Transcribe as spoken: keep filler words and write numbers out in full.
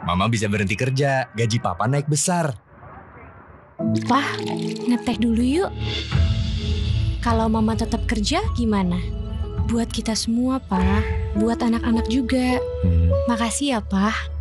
Mama bisa berhenti kerja, gaji papa naik besar. Pah, ngetek dulu yuk. Kalau mama tetap kerja gimana? Buat kita semua, Pak. Buat anak-anak juga. Hmm. Makasih ya, Pak.